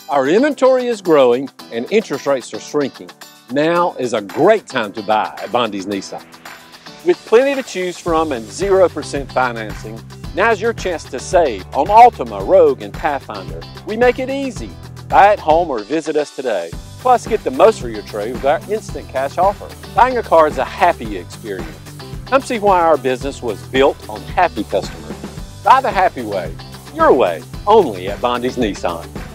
Our inventory is growing and interest rates are shrinking. Now is a great time to buy at Bondy's Nissan. With plenty to choose from and 0% financing, now's your chance to save on Altima, Rogue, and Pathfinder. We make it easy. Buy at home or visit us today. Plus, get the most for your trade with our instant cash offer. Buying a car is a happy experience. Come see why our business was built on happy customers. Buy the happy way, your way, only at Bondy's Nissan.